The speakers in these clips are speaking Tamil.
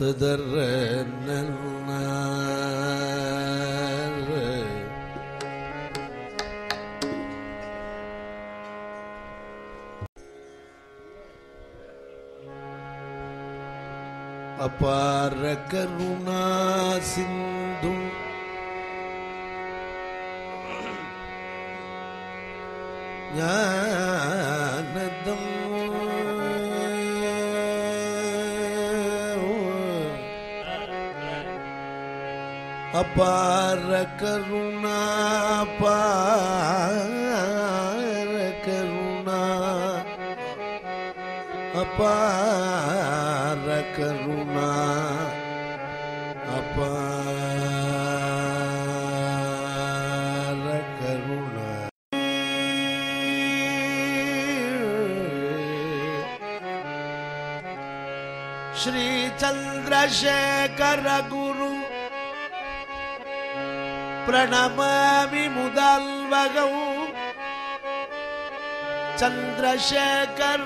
அபார கருணா சிந்து ஞானதம் அபார கருணா அபார கருணா அபார கருணா அபார கருணா ஸ்ரீ சந்திரசேகர குரு பிரணமாமி முதல்வகௌ சந்திரசேகர்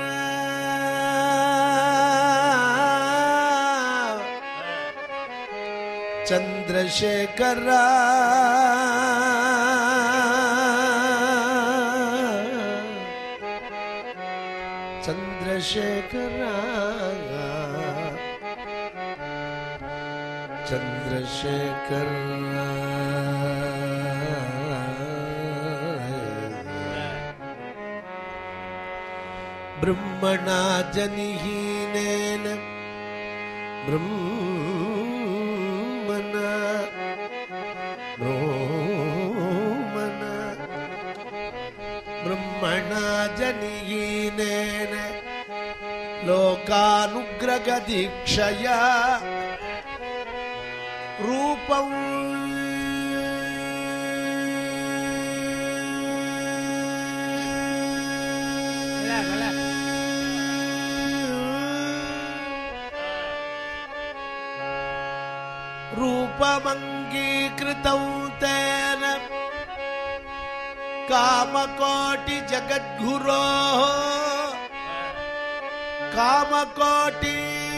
சந்திரசேகர சந்திரசேகர சந்திரசேகர ब्रह्मणा जनिहीनेन ब्रह्मणा जनिहीनेन लोकानुग्रहदीक्षया रूपं रूपमंगीकृतौ तेन कामकोटि जगद्गुरोः कामकोटि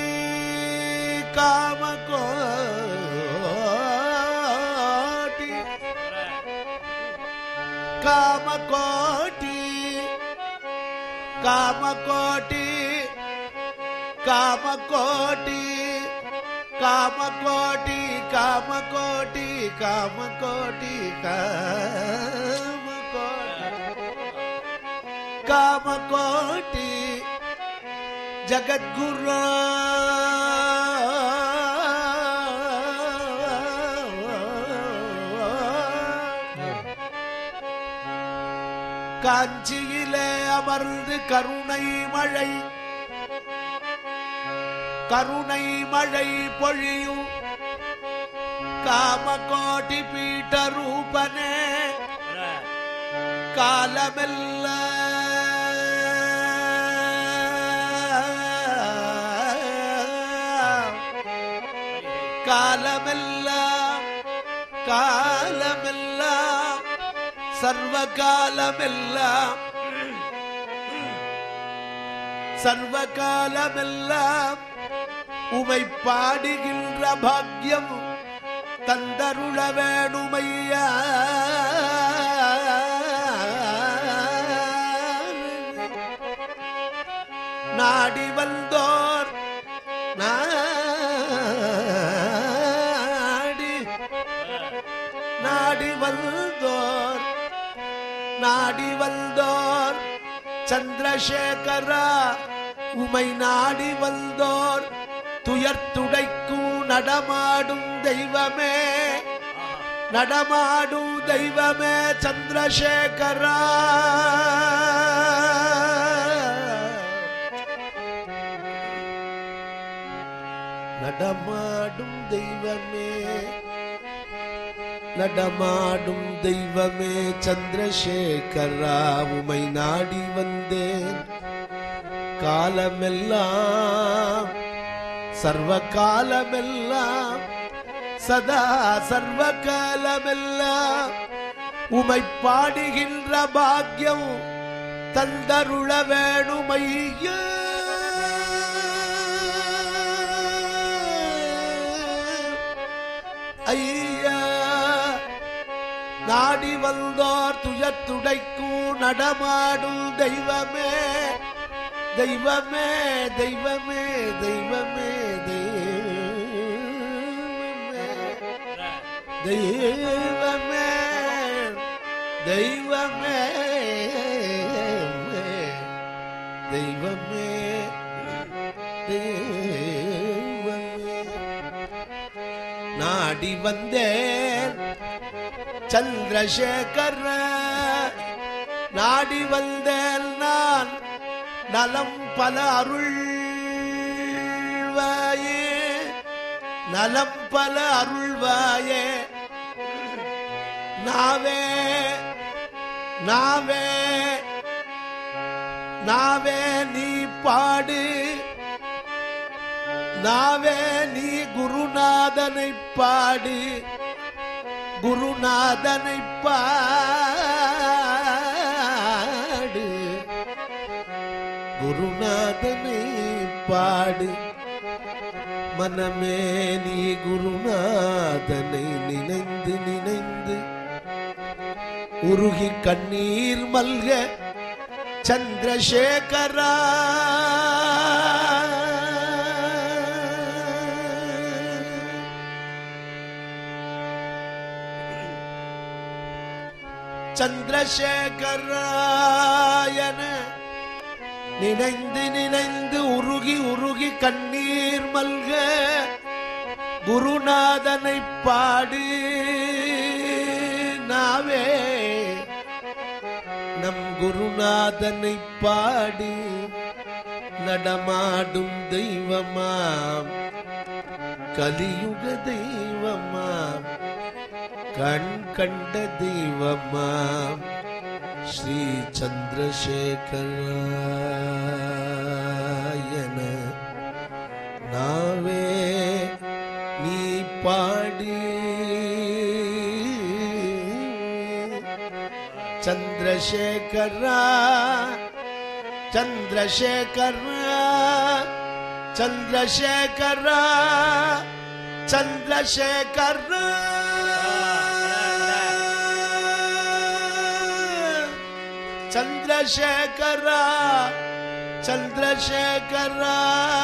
कामकोटि कामकोटि कामकोटि कामकोटि कामकोटि कामकोटि कामकोटि कामकोटि जगद्गुरो காஞ்சியிலே அமர்ந்து கருணை மழை பொழியும் காமகோட்டி பீட்ட ரூபனே காலமெல்லாம் சர்வகாலமெல்லாம் உமை பாடுகின்ற பாக்யம் தந்தருள வேணுமையா நாடி வந்தோர் நாடி வந்தோர் சந்திரசேகரா உமை நாடி வந்தோர் துயர்த்துடைக்கும் நடமாடும் தெய்வமே சந்திரசேகரா நடமாடும் தெய்வமே சந்திரசேகரா உமை நாடி வந்தேன் காலமெல்லாம் சர்வகாலமெல்லாம் சதா சர்வகாலமெல்லாம் உமை பாடுகின்ற பாக்யம் தந்தருள வேணுமையா ஐயா நாடி வந்தோர் துயத்துடைக்கும் நடமாடும் தெய்வமே தெய்வமே தெய்வமே தெய்வமே தெய்வமே தெய்வமே தெய்வமே தெய்வமே நாடி வந்தேன் சந்திரசேகர நாடி வந்தேன் நான் நலம் பல அருள்வாயே நலம் பல அருள்வாயே நாவே நாவே நாவே நீ பாடு நாவே நீ குருநாதனை பாடு குருநாதனை பாடு குருநாதனை பாடு மனமே நீ குருநாதனை நினைந்து நினைந்து உருகி கண்ணீர் மல்க சந்திரசேகரா சந்திரசேகராயன நினைந்து நினைந்து உருகி உருகி கண்ணீர் மல்க குருநாதனை பாடு நாவே நம் குருநாதனை பாடு நடமாடும் தெய்வமாம் கலியுக தெய்வமாம் கண் கண்ட தெய்வமாம் ஸ்ரீ சந்திரசேகராயன நாவே நீ பாடு சந்திரசேகரா சந்திரசேகரா சந்திரசேகரா சந்திரசேகரா சந்திரசேகரா சந்திரசேகரா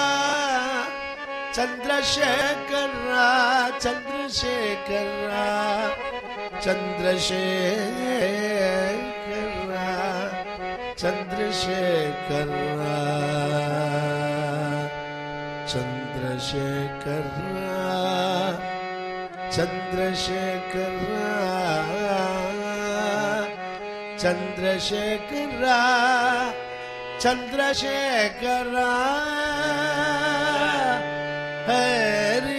சந்திரசேகரா சந்திரசேகரா சந்திரசேகரா சந்திரசேகரா சந்திரசேகரா சந்திரசேகரா சந்திரசேகரா சந்திரசேகரா ஹரி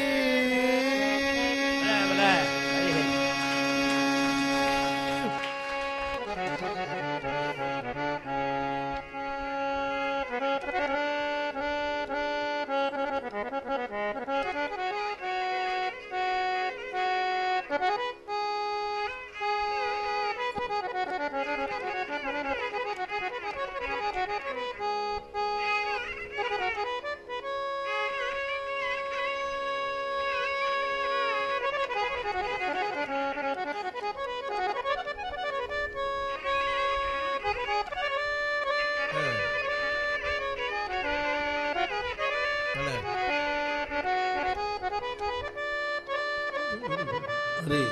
ஹரி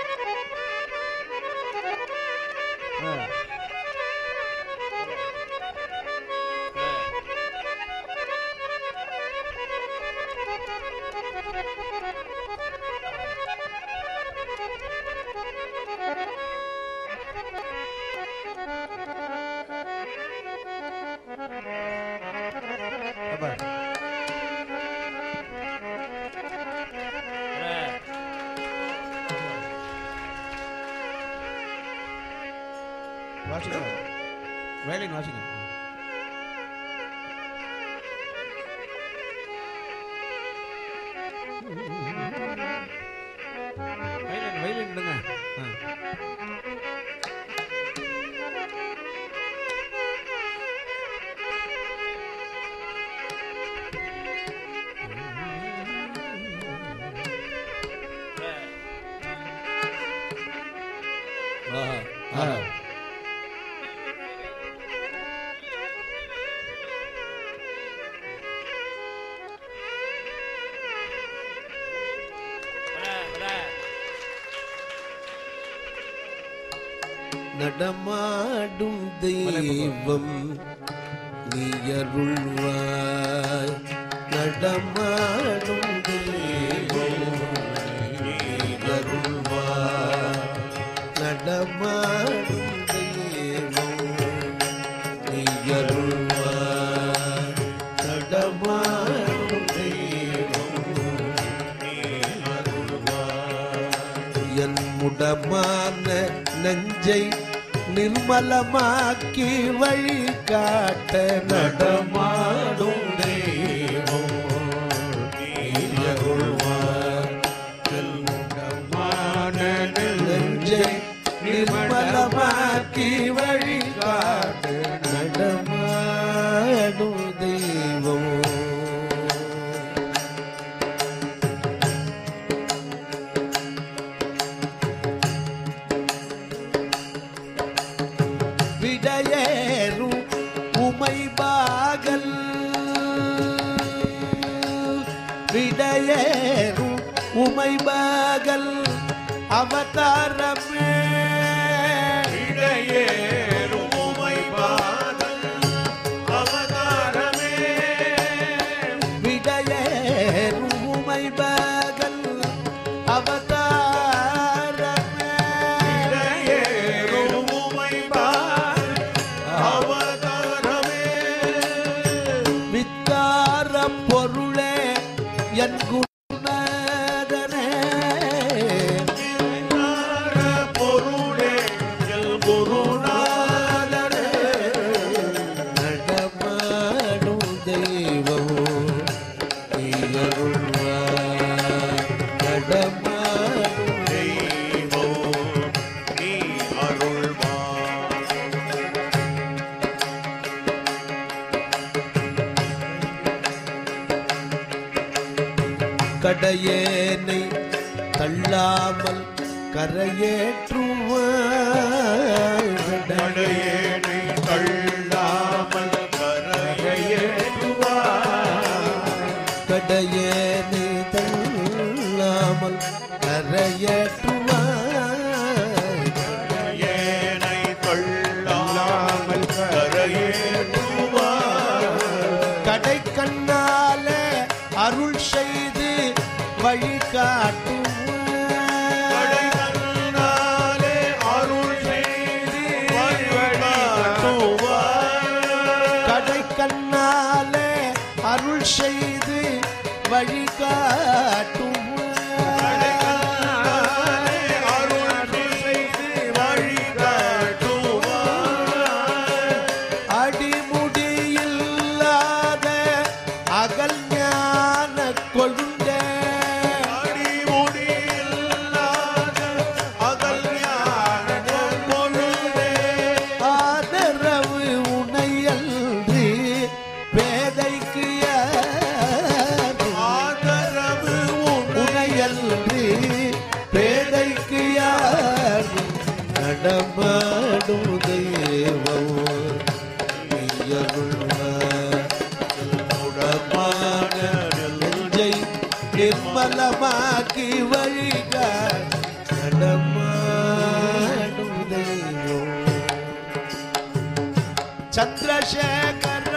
வாசிங்க வயலின் வாசிங்க வயலின் விடுங்க நடமாடும் தெய்வம் நீ அருள்வாய். நடமாடும் தெய்வம் நீ அருள்வாய். நடமாடும் தெய்வம் நீ அருள்வாய். நடமாடும் தெய்வம் நீ அருள்வாய். என் முடமான நெஞ்சை நிர்மலமாக்கி வழி காட்ட நடமாடும் தெய்வம் நீ அருள்வாய். என் முடமான நெஞ்சை நிர்மலமாக்கி வழி காட்ட நடமாடும் தெய்வம். விடையேறும் உமை பாகல் விடையேறும் உமை பாகல் அவதாரமே. விடையேறும் உமை பாகல் அவதாரமே. விடையேறும் உமை பாகல் அவதாரமே. விடையேறும் உமை பாகல் அவதாரமே. வித்தார பொருளே என் குருநாதனே. வித்தார பொருளே என் குருநாதனே. நடமாடும் தெய்வம் நீ அருள்வாய். நடமாடும் தெய்வம் நீ அருள்வாய். கடையேனை தள்ளாமல் கரையேற்றுவாய். கடையேனை தள்ளாமல் கரையேற்றுவாய். கடையேனை தள்ளாமல் கரையேற்றுவாய். கடையேனை தள்ளாமல் கரையேற்றுவாய். கடை கண்ணாலே அருள் செய்து வழி காட்டுவாய். கடைக்கண்ணாலே அருள் செய்து வழிகாட்டுவாய். கடை கண்ணாலே அருள் செய்து வழி காட்டுவாய். கடைக்கண்ணாலே அருள் செய்து வழிகாட்டுவாய். அடிமுடியில்லாத அகல் ஞான கொழுந்தே. அடிமுடியில்லாத அகல் ஞான கொழுந்தே. ஆதரவு உனையன்றி பேதைக்கு யாரும். ஆதரவு உனையன்றி பேதைக்கு யாரும். நடமாடும் தெய்வம் நீ அருள்வாய். முடமான நெஞ்சை நிர்மலமாக்கி வழிகாட். நடமாடும் தெய்வம். சந்திரசேகர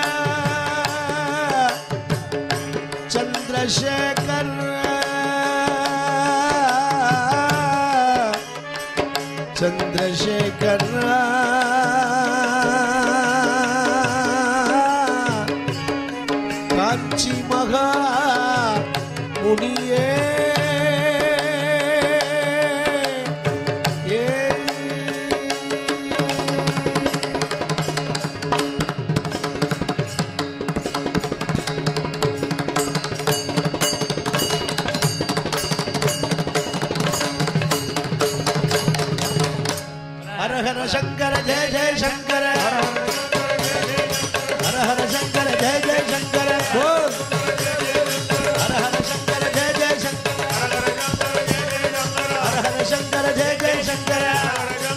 சந்திரசேகர சந்திரசேகர காஞ்சி மகா முனியே. ஹர ஹர சங்கர ஜெய ஜெய சங்கர. ஹர ஹர சங்கர ஜெய ஜெய சங்கர. போல். ஹர ஹர சங்கர ஜெய ஜெய சங்கர. ஹர ஹர சங்கர ஜெய ஜெய சங்கர.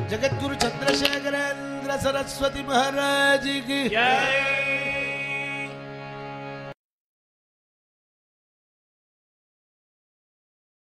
जगद्गुरु चंद्रशेखरेंद्र सरस्वती महाराज की जय